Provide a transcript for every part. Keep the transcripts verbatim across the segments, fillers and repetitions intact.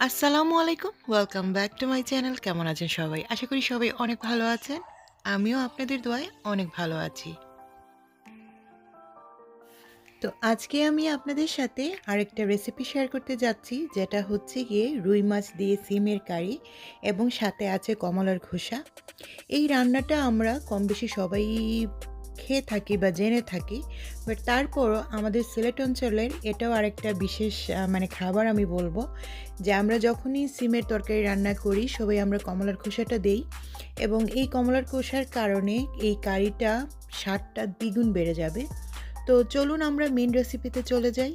আসসালামু আলাইকুম। Welcome back to my channel. কেমন আছেন সবাই? আশা করি সবাই অনেক ভালো আছেন। আমিও আপনাদের দোয়ায় অনেক ভালো আছি। তো আজকে আমি আপনাদের সাথে আরেকটা রেসিপি শেয়ার করতে যাচ্ছি, যেটা হচ্ছে গিয়ে রুই মাছ দিয়ে সিমের কারি এবং সাথে আছে কমলার খোসা। এই রান্নাটা আমরা কমবেশি সবাই খেয়ে থাকি বা জেনে থাকি। বাট তারপরও আমাদের সিলেট অঞ্চলের এটাও আরেকটা বিশেষ আ মানে খাবার আমি বলব, যে আমরা যখনই সিমের তরকারি রান্না করি সবাই আমরা কমলার খোসাটা দেই এবং এই কমলার খোসার কারণে এই কারিটা স্বাদটা দ্বিগুণ বেড়ে যাবে। তো চলুন আমরা মেইন রেসিপিতে চলে যাই।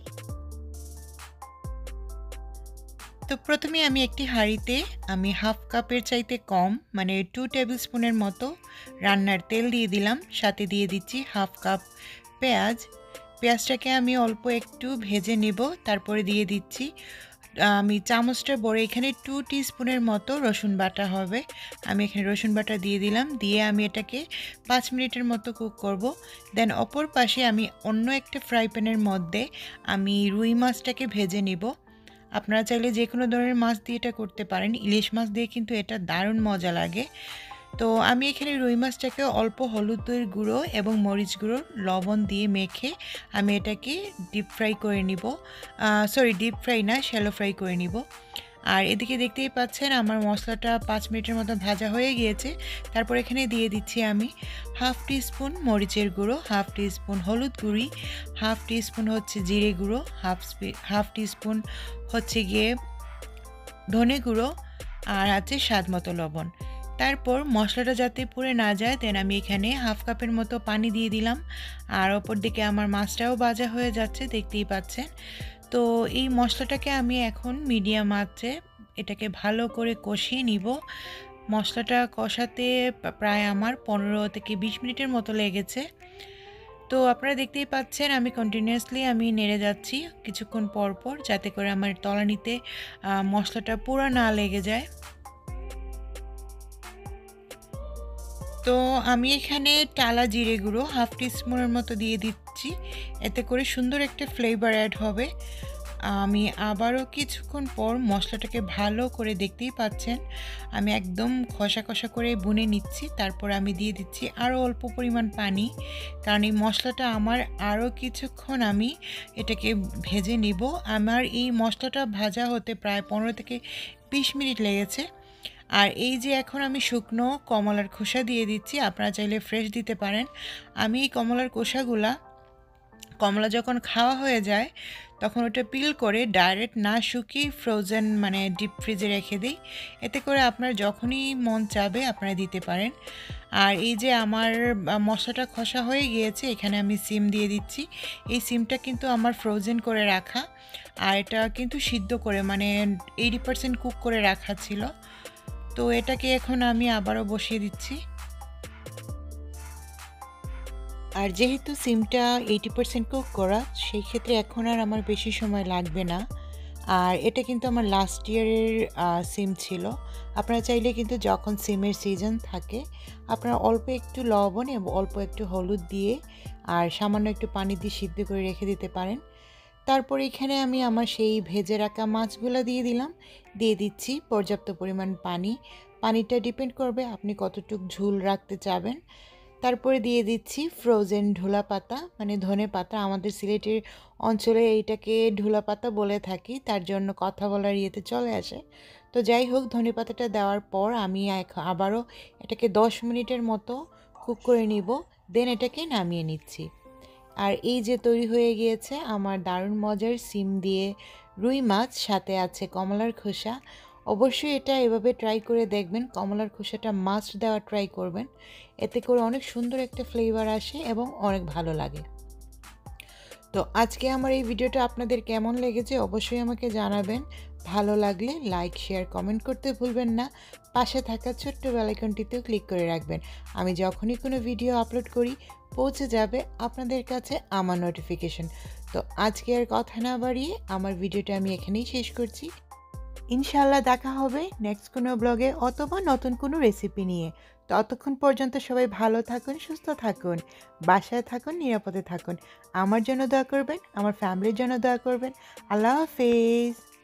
তো প্রথমে আমি একটি হাঁড়িতে আমি হাফ কাপের চাইতে কম মানে টু টেবিল স্পুনের মতো রান্নার তেল দিয়ে দিলাম। সাথে দিয়ে দিচ্ছি হাফ কাপ পেঁয়াজ। পেঁয়াজটাকে আমি অল্প একটু ভেজে নেব। তারপরে দিয়ে দিচ্ছি আমি চামচটা বড় এখানে টু টিস্পুনের মতো রসুন বাটা হবে। আমি এখানে রসুন বাটা দিয়ে দিলাম। দিয়ে আমি এটাকে পাঁচ মিনিটের মতো কুক করব। দেন অপর পাশে আমি অন্য একটা ফ্রাই প্যানের মধ্যে আমি রুই মাছটাকে ভেজে নেব। আপনারা চাইলে যে কোনো ধরনের মাছ দিয়ে এটা করতে পারেন। ইলিশ মাছ দিয়ে কিন্তু এটা দারুণ মজা লাগে। তো আমি এখানে রুই মাছটাকে অল্প হলুদের গুঁড়ো এবং মরিচ গুঁড়ো লবণ দিয়ে মেখে আমি এটাকে ডিপ ফ্রাই করে নিব। সরি ডিপ ফ্রাই না, শ্যালো ফ্রাই করে নিব। আর এদিকে দেখতেই পাচ্ছেন আমার মশলাটা পাঁচ মিনিটের মতো ভাজা হয়ে গিয়েছে। তারপর এখানে দিয়ে দিচ্ছি আমি হাফ টি স্পুন মরিচের গুঁড়ো, হাফ টি স্পুন হলুদ গুঁড়ি, হাফ টি স্পুন হচ্ছে জিরে গুঁড়ো, হাফ হাফ টি স্পুন হচ্ছে গিয়ে ধনে গুঁড়ো, আর আছে স্বাদ মতো লবণ। তারপর মশলাটা যাতে পুড়ে না যায় দেন আমি এখানে হাফ কাপের মতো পানি দিয়ে দিলাম। আর ওপর দিকে আমার মাছটাও ভাজা হয়ে যাচ্ছে, দেখতেই পাচ্ছেন। তো এই মশলাটাকে আমি এখন মিডিয়াম আঁচে এটাকে ভালো করে কষিয়ে নিব। মশলাটা কষাতে প্রায় আমার পনেরো থেকে বিশ মিনিটের মতো লেগেছে। তো আপনারা দেখতেই পাচ্ছেন আমি কন্টিনিউয়াসলি আমি নেড়ে যাচ্ছি কিছুক্ষণ পর পর, যাতে করে আমার তলানিতে মশলাটা পুরো না লেগে যায়। তো আমি এখানে টালা জিরে গুঁড়ো হাফ টিস্পুনের মতো দিয়ে দিচ্ছি, এতে করে সুন্দর একটা ফ্লেভার অ্যাড হবে। আমি আবারও কিছুক্ষণ পর মশলাটাকে ভালো করে দেখতেই পাচ্ছেন আমি একদম কষা কষা করে বুনে নিচ্ছি। তারপর আমি দিয়ে দিচ্ছি আরও অল্প পরিমাণ পানি, কারণ এই মশলাটা আমার আরও কিছুক্ষণ আমি এটাকে ভেজে নিব। আমার এই মশলাটা ভাজা হতে প্রায় পনেরো থেকে বিশ মিনিট লেগেছে। আর এই যে এখন আমি শুকনো কমলার খোসা দিয়ে দিচ্ছি, আপনারা চাইলে ফ্রেশ দিতে পারেন। আমি এই কমলার খোসাগুলা কমলা যখন খাওয়া হয়ে যায় তখন ওটা পিল করে ডাইরেক্ট না শুকিয়ে ফ্রোজেন মানে ডিপ ফ্রিজে রেখে দিই। এতে করে আপনার যখনই মন চাবে আপনারা দিতে পারেন। আর এই যে আমার মশলাটা খসা হয়ে গিয়েছে, এখানে আমি সিম দিয়ে দিচ্ছি। এই সিমটা কিন্তু আমার ফ্রোজেন করে রাখা, আর এটা কিন্তু সিদ্ধ করে মানে এইটি পার্সেন্ট কুক করে রাখা ছিল। তো এটাকে এখন আমি আবারও বসিয়ে দিচ্ছি। আর যেহেতু সিমটা এইটি পার্সেন্ট কুক করা, সেই ক্ষেত্রে এখন আর আমার বেশি সময় লাগবে না। আর এটা কিন্তু আমার লাস্ট ইয়ারের সিম ছিল। আপনারা চাইলে কিন্তু যখন সিমের সিজন থাকে আপনারা অল্প একটু লবণ এবং অল্প একটু হলুদ দিয়ে আর সামান্য একটু পানি দিয়ে সিদ্ধ করে রেখে দিতে পারেন। তারপর এখানে আমি আমার সেই ভেজে রাখা মাছগুলো দিয়ে দিলাম। দিয়ে দিচ্ছি পর্যাপ্ত পরিমাণ পানি। পানিটা ডিপেন্ড করবে আপনি কতটুকু ঝোল রাখতে চাবেন। তারপরে দিয়ে দিচ্ছি ফ্রোজেন ঢোলা পাতা মানে ধনে পাতা, আমাদের সিলেটের অঞ্চলে এইটাকে ঢোলা পাতা বলে থাকি, তার জন্য কথা বলার ইয়েতে চলে আসে। তো যাই হোক, ধনে পাতাটা দেওয়ার পর আমি আবারও এটাকে দশ মিনিটের মতো কুক করে নিব। দেন এটাকে নামিয়ে নিচ্ছি। আর এই যে তৈরি হয়ে গিয়েছে আমার দারুণ মজার সিম দিয়ে রুই মাছ, সাথে আছে কমলার খোসা। অবশ্যই এটা এভাবে ট্রাই করে দেখবেন, কমলার খোসাটা মাস্ট দেওয়া ট্রাই করবেন, এতে করে অনেক সুন্দর একটা ফ্লেভার আসে এবং অনেক ভালো লাগে। তো আজকে আমার এই ভিডিওটা আপনাদের কেমন লেগেছে অবশ্যই আমাকে জানাবেন। ভালো লাগলে লাইক শেয়ার কমেন্ট করতে ভুলবেন না। পাশে থাকা ছোট্ট বেল আইকনটিতেও ক্লিক করে রাখবেন, আমি যখনই কোনো ভিডিও আপলোড করি পৌঁছে যাবে আপনাদের কাছে আমার নোটিফিকেশন। তো আজকে আর কথা না বাড়িয়ে আমার ভিডিওটা আমি এখানেই শেষ করছি। ইনশাআল্লাহ দেখা হবে নেক্সট কোনো ব্লগে অথবা নতুন কোনো রেসিপি নিয়ে। ততক্ষণ পর্যন্ত সবাই ভালো থাকুন, সুস্থ থাকুন, বাসায় থাকুন, নিরাপদে থাকুন। আমার জন্য দোয়া করবেন, আমার ফ্যামিলির জন্য দোয়া করবেন। আল্লাহ হাফেজ।